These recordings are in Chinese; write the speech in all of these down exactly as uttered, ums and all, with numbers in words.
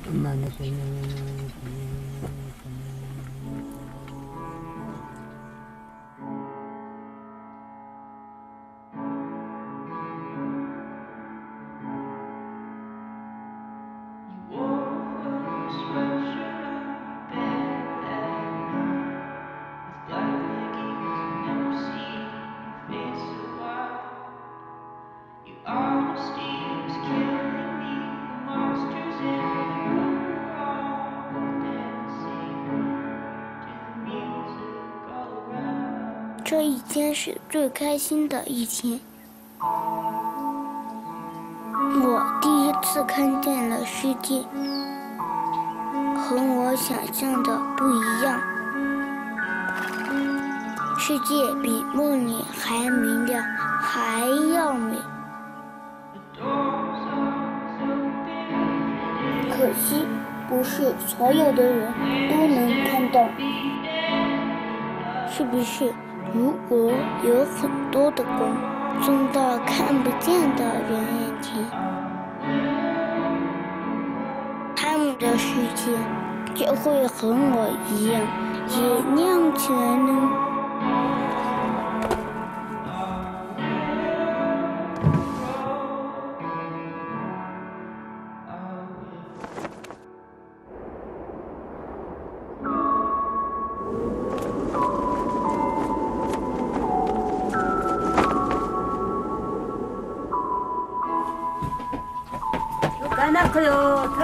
这一天是最开心的一天，我第一次看见了世界，和我想象的不一样。世界比梦里还明亮，还要美。可惜，不是所有的人都能看到，是不是？如果有很多的光送到看不见的人眼前，他们的世界就会和我一样也亮起来呢。 那可有头。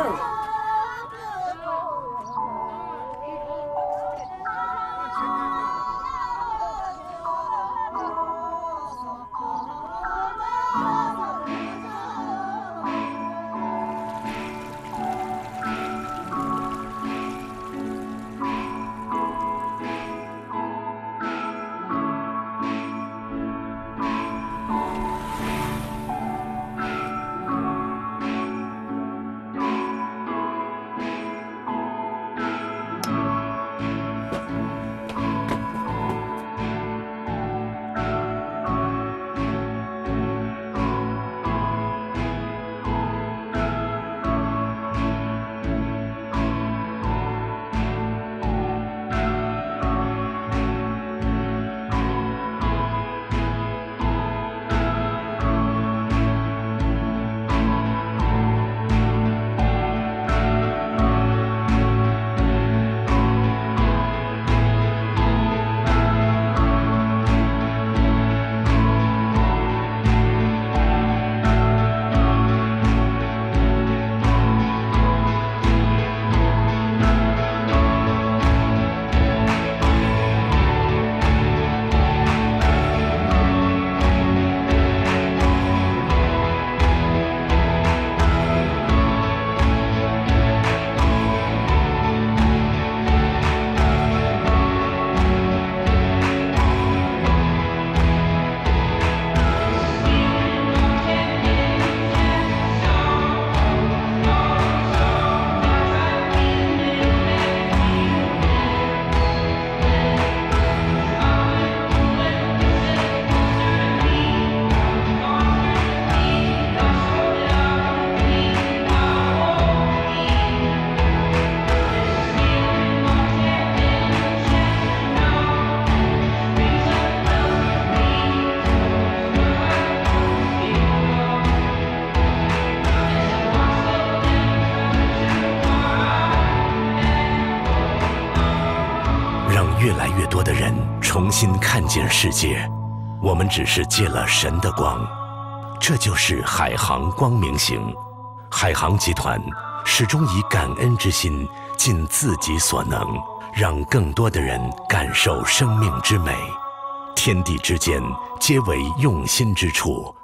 越来越多的人重新看见世界，我们只是借了神的光，这就是海航光明行。海航集团始终以感恩之心，尽自己所能，让更多的人感受生命之美。天地之间皆为用心之处，